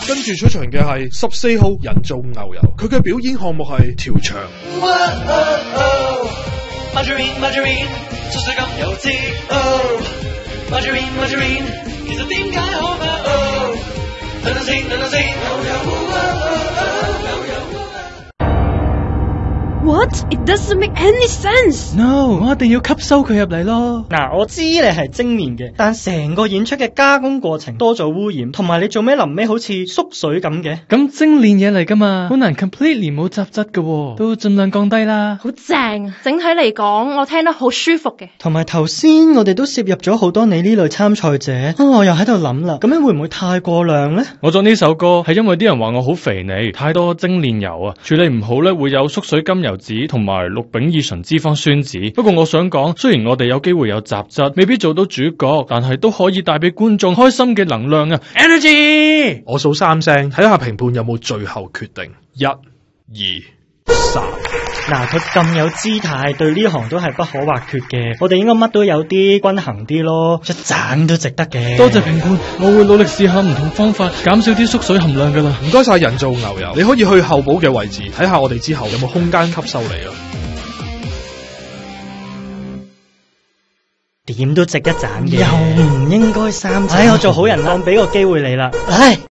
跟住出場嘅係14號人造牛油，佢嘅表演項目係跳唱。 Margarine，速水咁幼稚。Margarine，其實點解好怕？等等先，牛油。 What? It doesn't make any sense. No， 我一定要吸收佢入嚟咯。 嗱，我知你係精煉嘅，但成個演出嘅加工過程多咗污染，同埋你做咩臨尾好似縮水咁嘅？ 咁精煉嘢嚟噶嘛，好難 completely 冇雜質噶，都盡量降低啦。 好正啊！整體嚟講，我聽得好舒服嘅。 同埋頭先我哋都攝入咗好多你呢類參賽者，我又喺度諗啦，咁樣會唔會太過量呢？ 我作呢首歌係因為啲人話我好肥膩，太多精煉油啊，處理唔好咧會有縮水甘油酯同埋氯丙二醇脂肪酸酯。不過我想講，雖然我哋有機會有雜質，未必做到主角，但係都可以帶俾觀眾開心嘅能量啊 ！Energy！ 我數3聲，睇下評判有冇最後決定。1、2、3。 嗱，佢咁有姿態，對呢行都係不可或缺嘅。我哋應該乜都有啲，均衡啲咯，一盞都值得嘅。 多謝評判，我會努力試下唔同方法，減少啲縮水含量噶啦。 唔該晒人造牛油，你可以去候補嘅位置睇下我哋之後有冇空間吸收你啊。 點都值一盞嘅，又唔應該3盞。我做好人啦，俾個機會你啦。